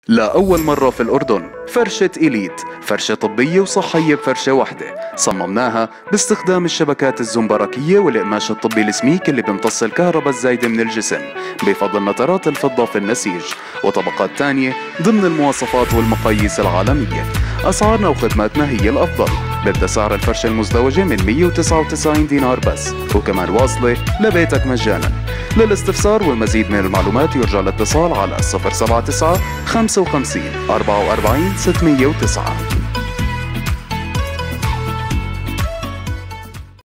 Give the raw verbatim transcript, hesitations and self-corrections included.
لأول مرة في الأردن فرشة إليت، فرشة طبية وصحية بفرشة واحدة. صممناها باستخدام الشبكات الزنبركية والقماش الطبي السميك اللي بيمتص الكهرباء الزايدة من الجسم بفضل نترات الفضة في النسيج وطبقات تانية ضمن المواصفات والمقاييس العالمية. أسعارنا وخدماتنا هي الأفضل، بيبدأ سعر الفرشة المزدوجة من مية وتسعة وتسعين دينار بس، وكمان واصلة لبيتك مجانا. للاستفسار والمزيد من المعلومات يرجى الاتصال على صفر سبعة تسعة خمسة وخمسين أربعة وأربعين ستمية وتسعة.